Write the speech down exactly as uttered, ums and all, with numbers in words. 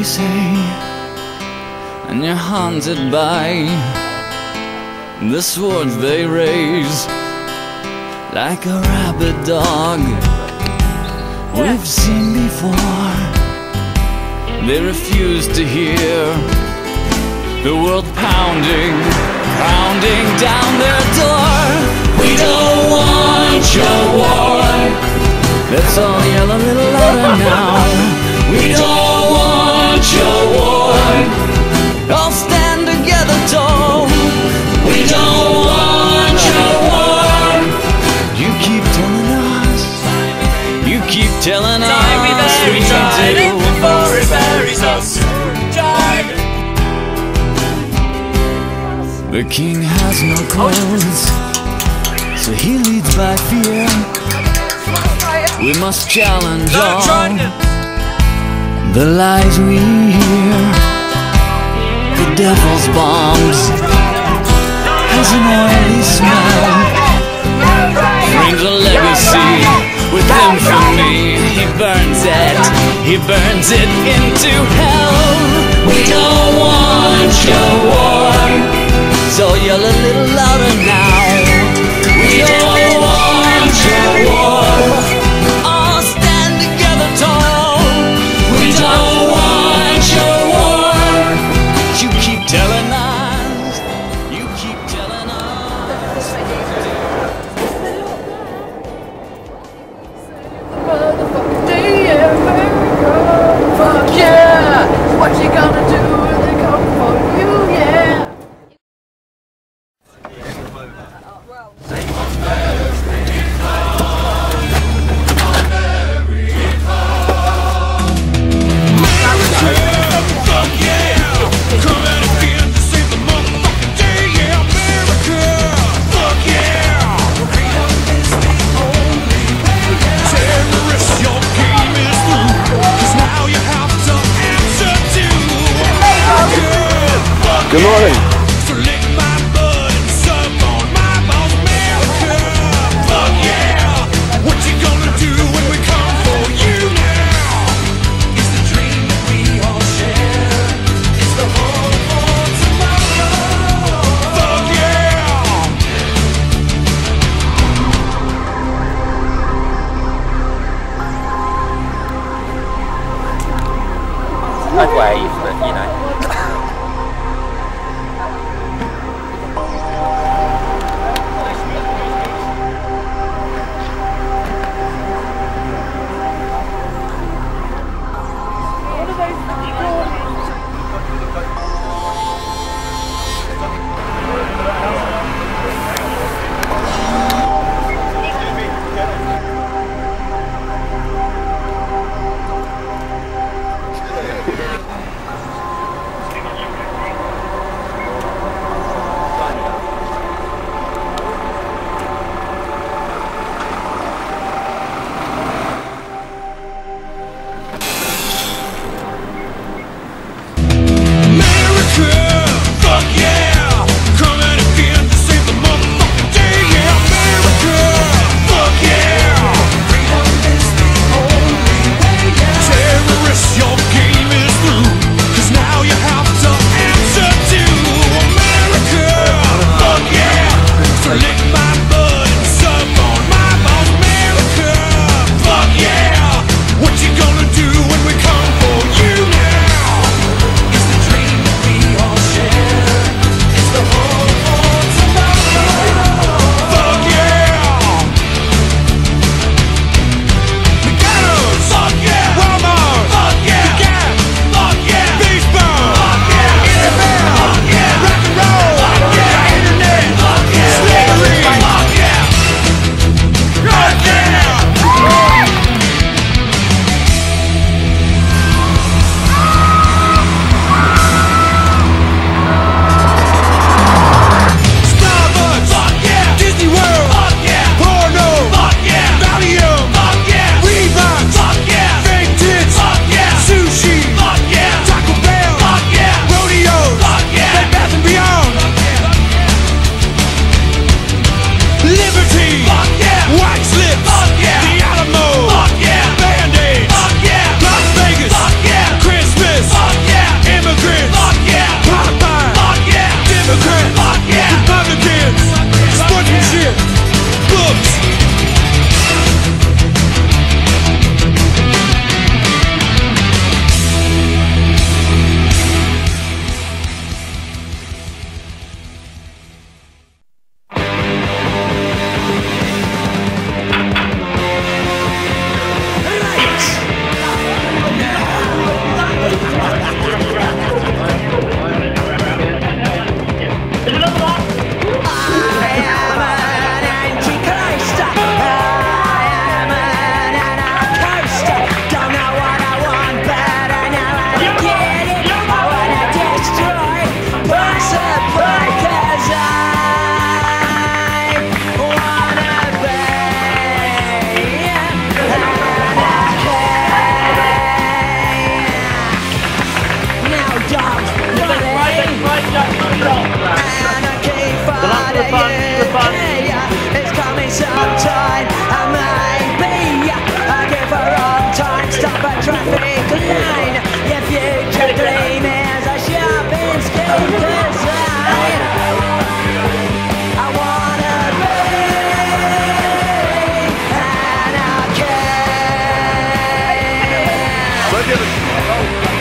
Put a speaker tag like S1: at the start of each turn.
S1: say, and you're haunted by the swords they raise. Like a rabid dog we've seen before, they refuse to hear the world pounding, pounding down their door. We don't want your war. Let's all yell a little louder now. We don't want your war. All stand together tall. We don't want your war. You keep telling us, you keep telling us we do.
S2: Before it buries us.
S1: The king has no clothes, so he leads by fear. We must challenge all the lies we hear. The devil's bombs has an oily smell, brings a legacy with infamy. He burns it, he burns it into hell. We don't want your war, so yell a little louder now. We don't want your war. All stand together tall. We don't want your war. You keep telling us, you keep telling us.
S2: Motherfucking day, America. Fuck yeah! What you gonna do when they come for you, yeah?
S3: Good morning.
S4: So lick my blood and suck on my balls, America. Fuck yeah! What you gonna do when we come for you now? It's the dream that we all share. It's the hope for tomorrow. Fuck yeah!
S3: I'd wave, but you know.
S2: Oh,